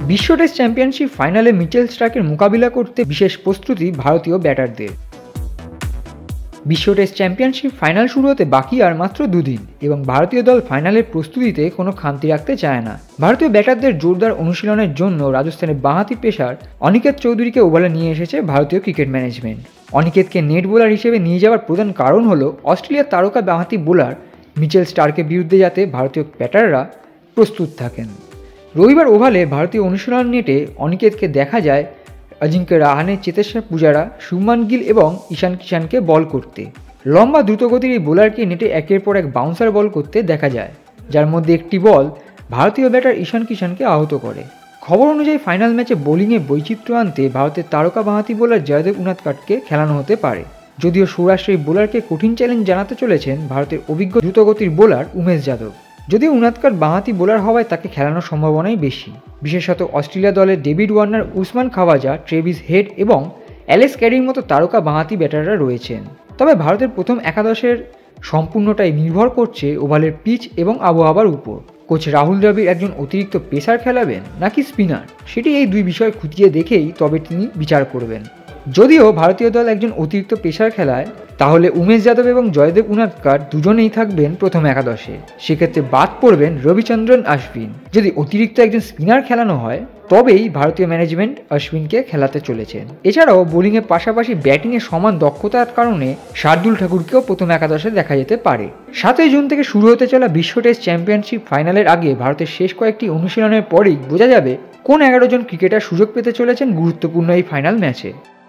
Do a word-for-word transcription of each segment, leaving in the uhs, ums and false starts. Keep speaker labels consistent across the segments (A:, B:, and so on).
A: বিশ্ব test championship ফাইনালে Mitchell স্টার্কের মোকাবিলা করতে বিশেষ প্রস্তুতি ভারতীয় ব্যাটারদের। বিশ্ব টেস্ট চ্যাম্পিয়নশিপ ফাইনাল শুরু হতে বাকি আর মাত্র দুদিন এবং ভারতীয় দল ফাইনালের প্রস্তুতিতে কোনো খামতি রাখতে চায় না। ভারতীয় ব্যাটারদের জোরদার অনুশীলনের জন্য রাজস্থানের বাঁহাতি পেসার অনিকেত চৌধুরীকে ওভালে নিয়ে এসেছে ভারতীয় ক্রিকেট ম্যানেজমেন্ট। অনিকেতকে নেট বোলার হিসেবে নিয়ে যাওয়ার প্রধান কারণ হলো অস্ট্রেলিয়ার তারকা বাঁহাতি বোলার মিচেল স্টার্কের বিরুদ্ধে যাতে ভারতীয় ব্যাটাররা প্রস্তুত থাকেন। রবিবার ওভালে ভারতীয় অনুশীলন নেটে অনিকেতকে দেখা যায় অজিঙ্ক্য রাহানে, চেতেশ্বর পূজারা, শুভমান গিল এবং ঈশান কিষানকে বল করতে। লম্বা দ্রুতগতির এই বোলারকে নেটে একের পর এক বাউন্সার বল করতে দেখা যায়, যার মধ্যে একটি বল ভারতীয় ব্যাটার ঈশান কিষানকে আহত করে। খবর অনুযায়ী ফাইনাল ম্যাচে বোলিংয়ে বৈচিত্র্য আনতে ভারতের তারকা বাঁহাতি বোলার জয়দেব উনাদকাটকে খেলানো হতে পারে, যদিও সৌরাষ্ট্রের বোলারকে কঠিন চ্যালেঞ্জ জানাতে চলেছেন ভারতের অভিজ্ঞ দ্রুতগতির বোলার উমেশ যাদব। যদিও উনাদকাট বাঁহাতি বোলার হওয়ায় তাকে খেলানোর সম্ভাবনাই বেশি। বিশেষত অস্ট্রেলিয়া দলের David Warner, Usman Khawaja, Travis Head এবং অ্যালেক্স ক্যারির মতো তারকা বাঁহাতি ব্যাটাররা রয়েছেন। তবে ভারতের প্রথম একাদশের সম্পূর্ণটাই নির্ভর করছে ওভালের পিচ এবং আবহাওয়ার উপর। কোচ রাহুল দ্রাবিড় একজন অতিরিক্ত পেসার খেলাবেন নাকি স্পিনার, সেটি এই দুই বিষয় খুঁটিয়ে দেখেই তবে তিনি বিচার করবেন। যদিও ভারতীয় দল একজন অতিরিক্ত পেসার খেলায়, তাহলে উমেশ যাদব এবং জয়দেব উনাদকাট দুজনেই থাকবেন প্রথম একাদশে। সেক্ষেত্রে বাদ পড়বেন রবিচন্দ্রন অশ্বিন। যদি অতিরিক্ত একজন স্পিনার খেলানো হয় তবেই ভারতীয় ম্যানেজমেন্ট অশ্বিনকে খেলাতে চলেছেন। এছাড়াও বোলিংয়ের পাশাপাশি ব্যাটিংয়ে সমান দক্ষতার কারণে শার্দুল ঠাকুরকেও প্রথম একাদশে দেখা যেতে পারে। সাতই জুন থেকে শুরু হতে চলা বিশ্ব টেস্ট চ্যাম্পিয়নশিপ ফাইনালের আগে ভারতের শেষ কয়েকটি অনুশীলনের পরেই বোঝা যাবে কোন এগারো জন ক্রিকেটার সুযোগ পেতে চলেছেন গুরুত্বপূর্ণ এই ফাইনাল ম্যাচে।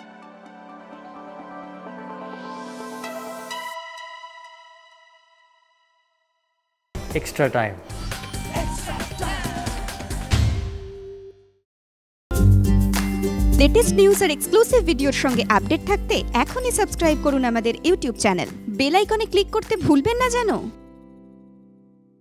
B: Extra time.
C: লেটেস্ট নিউজ আর এক্সক্লুসিভ ভিডিওর সঙ্গে আপডেট থাকতে এখনই সাবস্ক্রাইব করুন আমাদের YouTube channel. Bell icon click করতে ভুলবেন না যেন।